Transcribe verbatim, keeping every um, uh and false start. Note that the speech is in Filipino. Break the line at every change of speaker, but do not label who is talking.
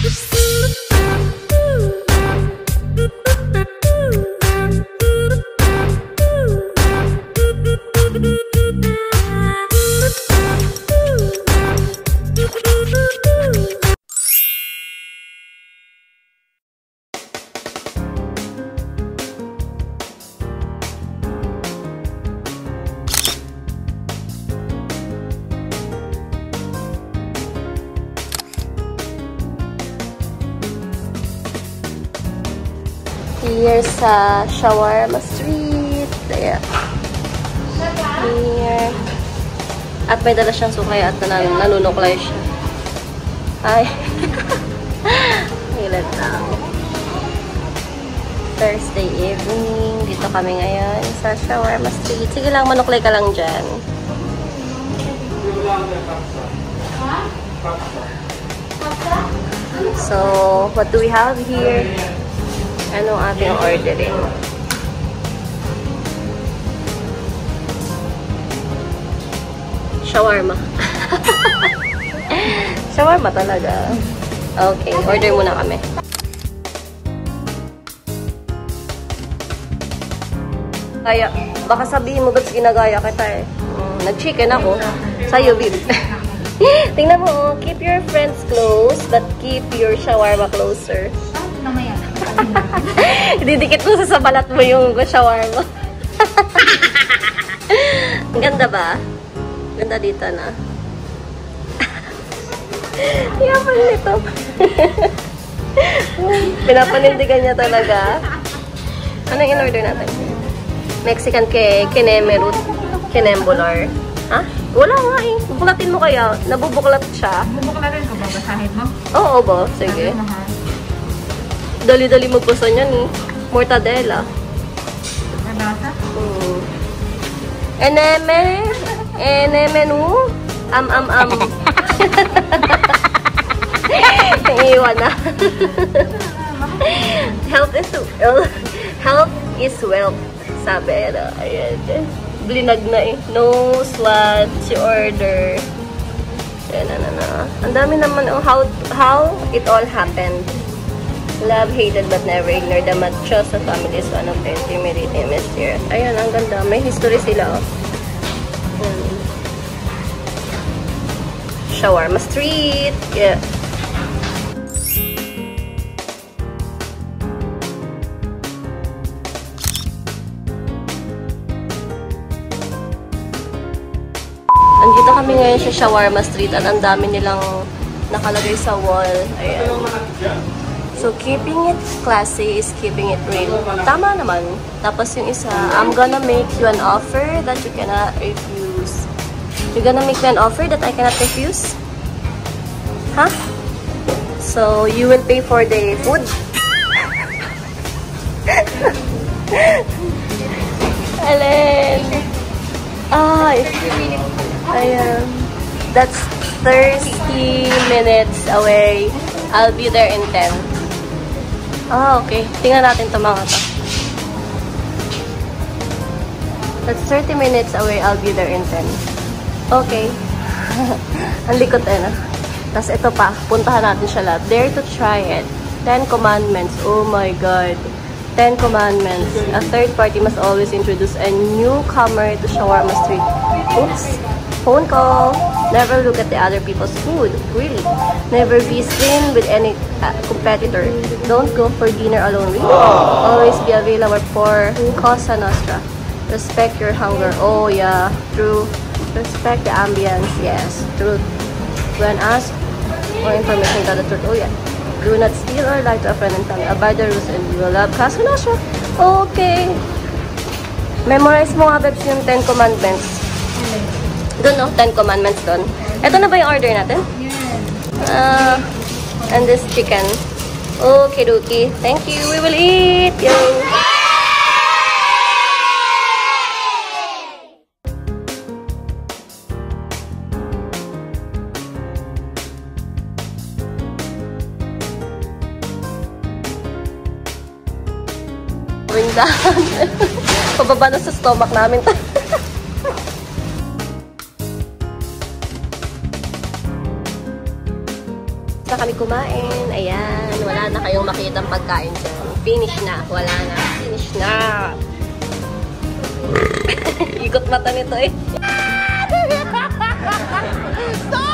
Here sa Shawarma Street. There. Here. At may dala siyang sukay at nan nanunuklay siya. Ay. Hilat lang. Thursday evening. Dito kami ngayon sa Shawarma Street. Sige lang, manuklay ka lang dyan. So, what do we have here? Anong ating ordering? Shawarma. Shawarma talaga. Okay, order muna kami. Kaya, baka sabihin mo ba't ginagaya kita eh. Um, Nag-chicken ako. Sa'yo, babe. Tingnan mo, keep your friends close, but keep your shawarma closer.
Namaya.
Didikit mo sa balat mo yung shawarma. Ganda ba? Ganda dito na. Yaman nito. Pinapanindigan niya talaga. Anong in-order natin? Mexican cake, kinemerut, kinembular. Ha? Wala nga eh. Bubulatin mo kaya. Nabubuklat siya.
Bubuklatin ka ba? Basahin mo?
Oo ba? Sige. Dali-dali magbasa niyan eh. Mortadela.
Nabasa?
Hmm. Eneme. Eneme no. Am am am. Iiwan na. Health is wealth. Health is wealth. Sabi na. Ayan. Blinag na eh. No slot. Si order. Ayan na na na. Ang dami naman oh, how, how it all happened. Love, hated, but never ignored. The Machosa family is one of the intimidating mysterious. Ayan, ang ganda. May history sila. Oh. Hmm. Shawarma Street. Yeah. Andito kami ngayon sa Shawarma Street at ang dami nilang nakalagay sa wall. Ayan. So, keeping it classy is keeping it real. Tama naman. Tapos yung isa, I'm gonna make you an offer that you cannot refuse. You're gonna make me an offer that I cannot refuse? Huh? So, you will pay for the food? Alin? Ay. Ayan. That's thirty minutes away. I'll be there in ten. Ah, okay. Tingnan natin ito mga to. That's thirty minutes away. I'll be there in ten. Okay. Ang likot eh, no? Tapos ito pa. Puntahan natin siya lahat. Dare to try it. Ten commandments. Oh my God. Ten commandments. A third party must always introduce a newcomer to Shawarma Street. Oops. Phone call. Never look at the other people's food. Really. Never be seen with any uh, competitor. Don't go for dinner alone. Really. Always be available for Cosa Nostra. Respect your hunger. Oh yeah. True. Respect the ambience. Yes. Truth. When asked for information, tell the truth. Oh yeah. Do not steal or lie to a friend and family. Abide the rules and you will love Cosa Nostra. Okay. Memorize mo nga, Bebs, yung Ten Commandments. Doon, no? Ten Commandments doon. Ito na ba yung order natin?
Yes.
Uh, and this chicken. Okay, dokie. Thank you. We will eat. Yo. Windahan. Pababa na sa stomach namin. na kami kumain. Ayan, wala na kayong makitang pagkain dyan. Finish na. Wala na. Finish na. Ikot mata nito eh. Stop!